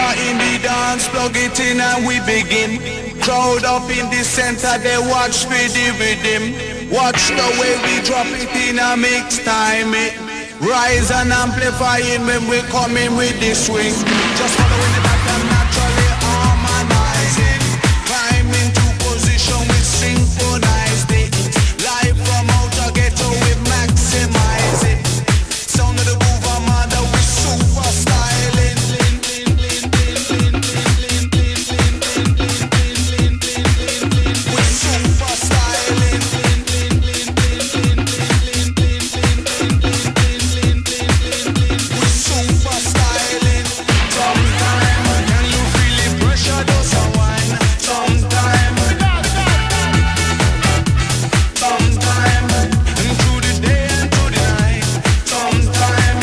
speaker in the dance, plug it in and we begin. Crowd up in the center, they watch with the rhythm. Watch the way we drop it in a mix time. Rise and amplifying when we come in with the swing. Just following the pattern, naturally harmonizing. Climb into position, we synchronize it. Live from outer ghetto, we maximize it. Sound of the groove, Armada, we super styling. We super styling. We super styling. Sometime, can you feel the pressure does unwind? Sometime, and through the day and through the night. Sometime,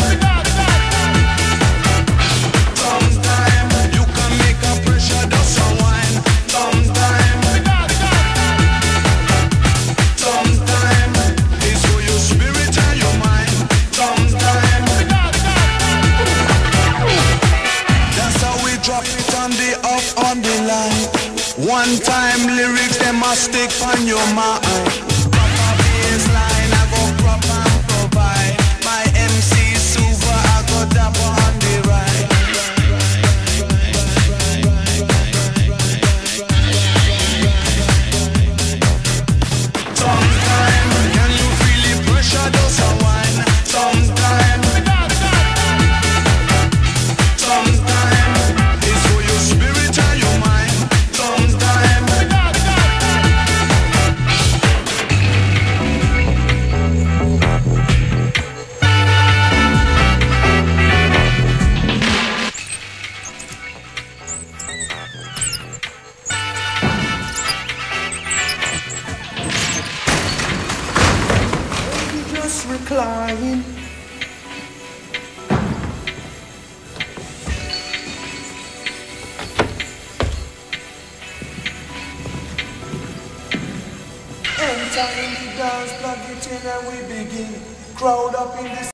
you can make a pressure does unwind. Sometime, it's for your spirit and your mind. Sometime, that's how we drop it on the up on the line. One time lyrics, them must stick on your mind. Proper baseline, I go proper and provide. My MC super, I go dapper on the right. Sometime, can you feel the pressure does unwind? Sometime, it's for your spirit and your mind. Sometime, just recline. Enter in the dance, plug it in and we begin. Crowd up in the